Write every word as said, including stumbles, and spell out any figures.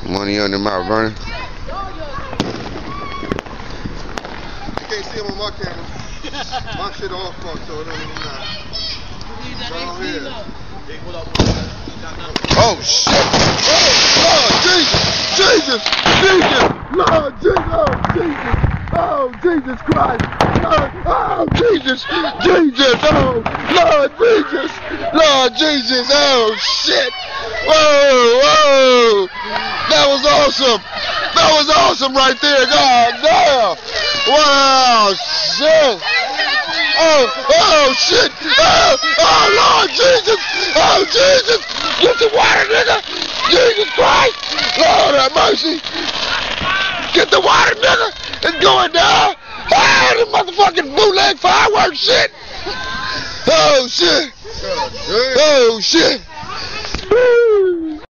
Money on the mouth, Vernon. You can't see him on my camera. My shit all fucked, so it don't even matter. Down here. Oh shit! Oh, Lord Jesus! Jesus! Jesus! Lord Jesus! Oh, Jesus! Oh, Jesus Christ! Lord, oh, Jesus! Jesus! Oh, Lord Jesus! Lord Jesus! Oh, shit! Whoa! Whoa! That was awesome! That was awesome right there! God damn! Wow! Shit! Oh! Oh, shit! Oh! Oh, Lord Jesus! Oh, Jesus! Get the water, nigga! Jesus Christ! Lord have mercy! Get the water, nigga! It's going down! Ah, the motherfucking bootleg fireworks shit! Oh, shit! Oh, shit!